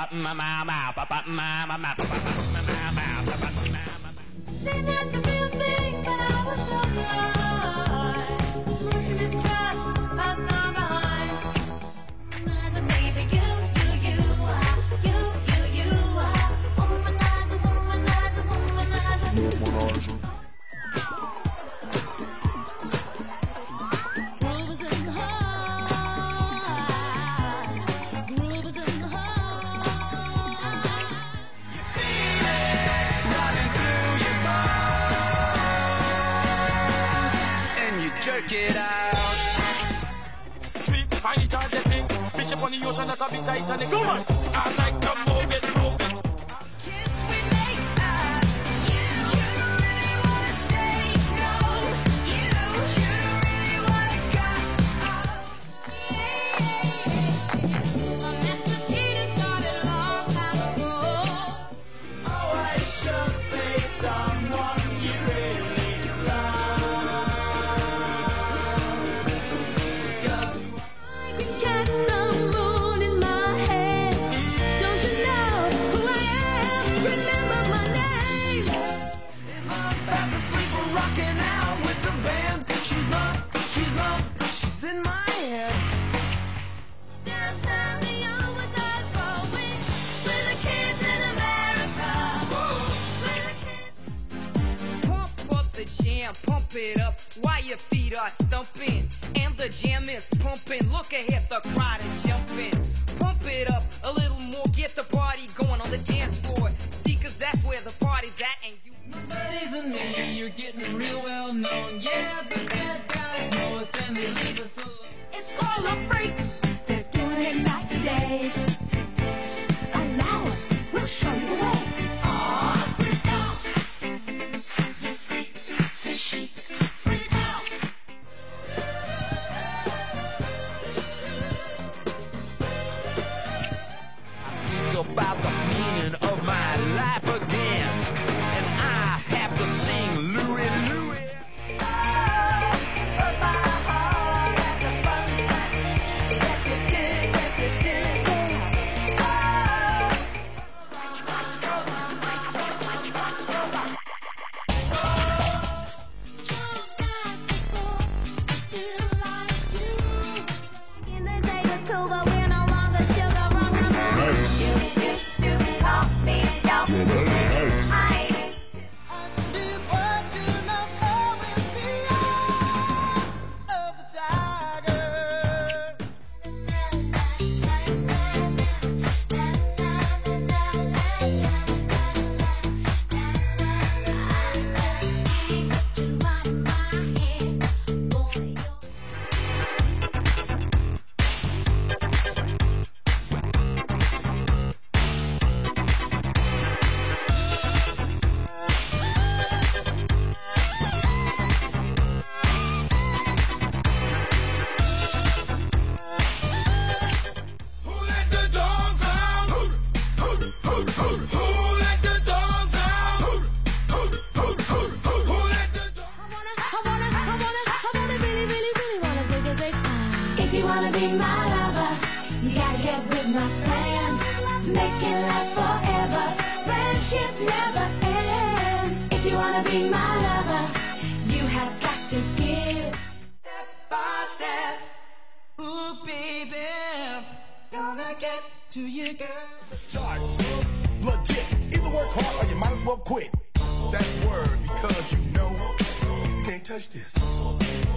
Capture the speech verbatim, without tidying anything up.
Jerk it out. Sweet, find it hard to think. Fish up on the ocean, that's a big Titanic. Come on, I like to move it, move it. Kiss we make up. You, you really wanna stay. No, you, you really wanna go. Yeah. A master teacher started a long time ago. Always should be someone you really love. Catch the moon in my head. Don't you know who I am? Remember my name. It's not fast asleep or rocking out with the band. She's not, she's not, she's in my head. Downtown Leon with us going. With the kids in America. With the kids. Pump up the jam, pump it up while your feet are stumping. And the jam is pumping. Look ahead, the crowd is jumping. Pump it up a little more, get the party going on the dance floor. See, cause that's where the party's at, and you. Buddies and me, you're getting real well known. Yeah, the bad guys know us and they leave us alone. It's called a freak. They're doing it night and day. Allow us, we'll show you the way. Aw, freak out. You freak, so chic. Freak out. Think about the meaning of my life again, and I have to sing Louie Louie. In the day was cool, but we're no longer sugar, wrong number. You, you, you call me dope. I did what you know, always the eye of the tiger. Who let the dogs out? Who, who, who, who, who let the dogs out? Who, who, who, who, who, who let the dogs I wanna, I wanna, I wanna, I wanna really, really, really wanna zig a zig. If you wanna be my lover, you gotta get with my friends. Make it last forever. Friendship never ends. If you wanna be my lover, you have got to give step by step. Ooh, baby, gonna get to you, girl. Charts, legit. Either work hard or you might as well quit. That's word because you know you can't touch this.